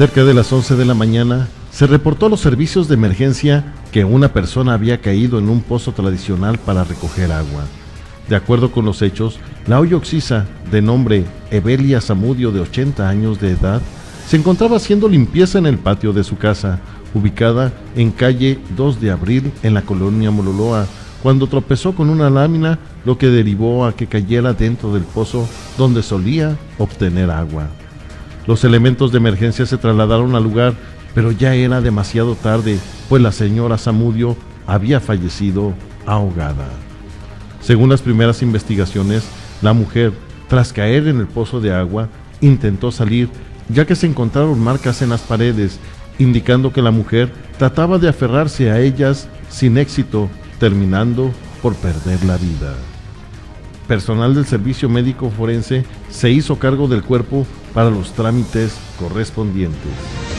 Cerca de las 11 de la mañana, se reportó a los servicios de emergencia que una persona había caído en un pozo tradicional para recoger agua. De acuerdo con los hechos, la hoy oxisa, de nombre Evelia Zamudio, de 80 años de edad, se encontraba haciendo limpieza en el patio de su casa, ubicada en calle 2 de Abril, en la colonia Mololoa, cuando tropezó con una lámina, lo que derivó a que cayera dentro del pozo donde solía obtener agua. Los elementos de emergencia se trasladaron al lugar, pero ya era demasiado tarde, pues la señora Zamudio había fallecido ahogada. Según las primeras investigaciones, la mujer, tras caer en el pozo de agua, intentó salir, ya que se encontraron marcas en las paredes, indicando que la mujer trataba de aferrarse a ellas sin éxito, terminando por perder la vida. Personal del servicio médico forense se hizo cargo del cuerpo para los trámites correspondientes.